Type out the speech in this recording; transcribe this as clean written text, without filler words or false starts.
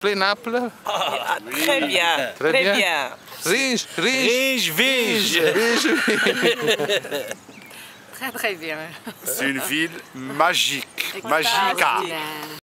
Naples, Naples. Très bien, Très très bien. bien. Riche, Riche, Vige. Très très bien. C'est une ville magique, magica.